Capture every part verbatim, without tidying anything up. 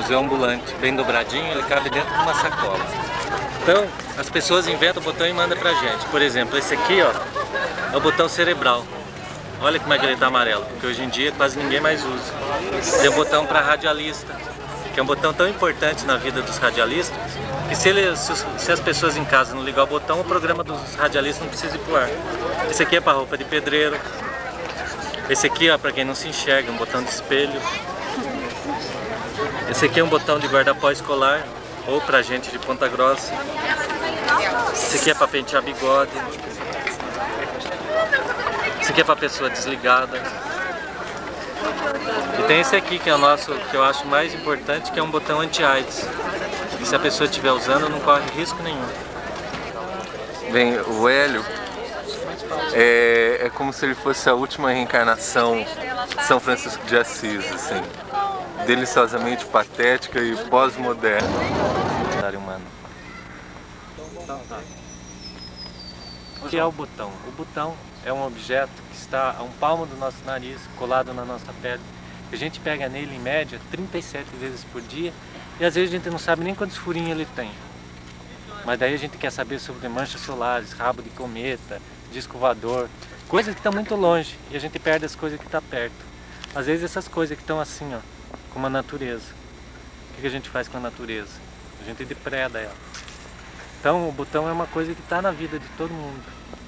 museu ambulante, bem dobradinho, ele cabe dentro de uma sacola. Então, as pessoas inventam o botão e mandam pra gente. Por exemplo, esse aqui, ó, é o botão cerebral. Olha como é que ele tá amarelo, porque hoje em dia quase ninguém mais usa. Tem o botão para radialista, que é um botão tão importante na vida dos radialistas, que se, ele, se, se as pessoas em casa não ligar o botão, o programa dos radialistas não precisa ir pro ar. Esse aqui é para roupa de pedreiro. Esse aqui, ó, para quem não se enxerga, um botão de espelho. Esse aqui é um botão de guarda-pó escolar, ou pra gente de Ponta Grossa. Esse aqui é para pentear bigode. Esse aqui é para pessoa desligada. E tem esse aqui que é o nosso, que eu acho mais importante, que é um botão anti-AIDS. E se a pessoa estiver usando, não corre risco nenhum. Bem, o Hélio é, é como se ele fosse a última reencarnação de São Francisco de Assis, assim. Deliciosamente patética e pós-moderna. Humano. O que é o botão? O botão é um objeto que está a um palmo do nosso nariz, colado na nossa pele. A gente pega nele, em média, trinta e sete vezes por dia, e às vezes a gente não sabe nem quantos furinhos ele tem. Mas daí a gente quer saber sobre manchas solares, rabo de cometa, disco voador, coisas que estão muito longe, e a gente perde as coisas que estão perto. Às vezes essas coisas que estão assim, ó, como a natureza. O que a gente faz com a natureza? A gente depreda ela. Então o botão é uma coisa que está na vida de todo mundo.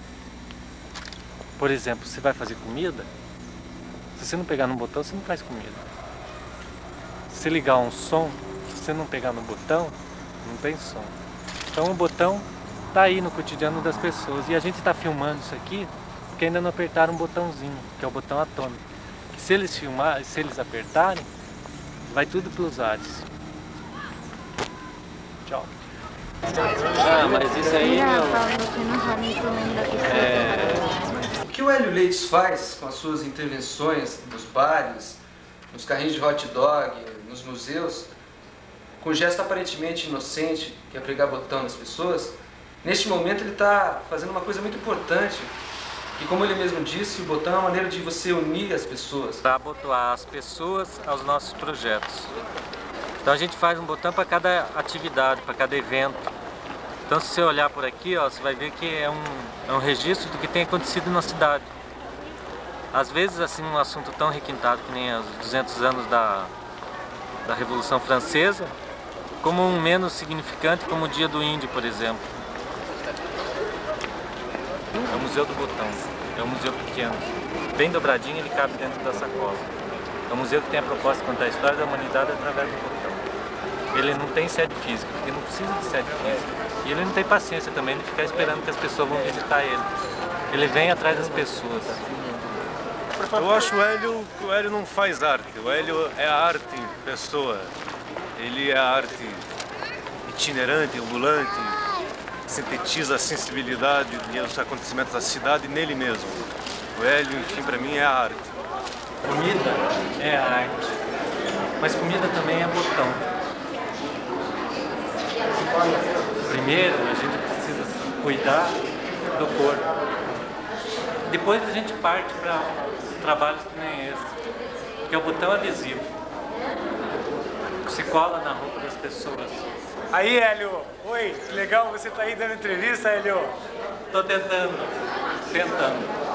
Por exemplo, você vai fazer comida, se você não pegar no botão, você não faz comida. Se você ligar um som, se você não pegar no botão, não tem som. Então o botão está aí no cotidiano das pessoas. E a gente está filmando isso aqui porque ainda não apertaram um botãozinho, que é o botão atômico. Que se eles filmarem, se eles apertarem, vai tudo pelos ares. Tchau. Ah, mas isso aí, meu... É... O que o Hélio Leites faz com as suas intervenções nos bares, nos carrinhos de hot dog, nos museus, com um gesto aparentemente inocente, que é pregar botão nas pessoas, neste momento ele está fazendo uma coisa muito importante, que, como ele mesmo disse, o botão é uma maneira de você unir as pessoas. Para abotoar as pessoas aos nossos projetos. Então a gente faz um botão para cada atividade, para cada evento. Então se você olhar por aqui, ó, você vai ver que é um, é um registro do que tem acontecido na cidade. Às vezes assim um assunto tão requintado que nem os duzentos anos da, da Revolução Francesa, como um menos significante como o Dia do Índio, por exemplo. É o Museu do Botão, é um museu pequeno, bem dobradinho, ele cabe dentro da sacola. É um museu que tem a proposta de contar a história da humanidade através do botão. Ele não tem sede física, porque não precisa de sede física. E ele não tem paciência também de ficar esperando que as pessoas vão visitar ele. Ele vem atrás das pessoas. Eu acho o Hélio que o Hélio não faz arte. O Hélio é a arte em pessoa. Ele é a arte itinerante, ambulante, sintetiza a sensibilidade dos acontecimentos da cidade nele mesmo. O Hélio, enfim, para mim é a arte. Comida é a arte, mas comida também é botão. Primeiro a gente precisa cuidar do corpo. Depois a gente parte para trabalhos que nem esse, que é o botão adesivo, que se cola na roupa das pessoas. Aí, Hélio! Oi, que legal você tá aí dando entrevista, Hélio! Tô tentando, tentando.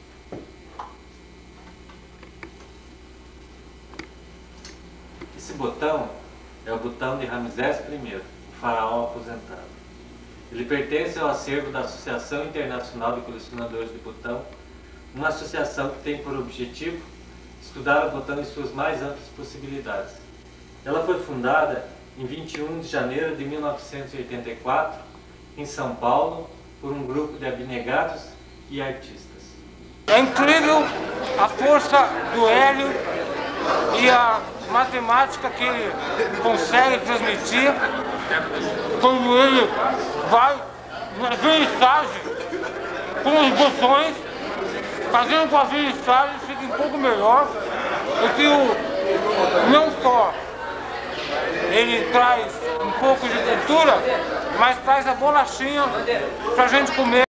Esse botão é o botão de Ramsés primeiro, o faraó aposentado. Ele pertence ao acervo da Associação Internacional de Colecionadores de Botão, uma associação que tem por objetivo estudar o botão em suas mais amplas possibilidades. Ela foi fundada em vinte e um de janeiro de mil novecentos e oitenta e quatro, em São Paulo, por um grupo de abnegados e artistas. É incrível a força do Hélio e a matemática que ele consegue transmitir quando ele vai na vernissagem com os botões, fazendo com a vernissagem fica um pouco melhor, porque o, não só ele traz um pouco de cultura, mas traz a bolachinha pra gente comer.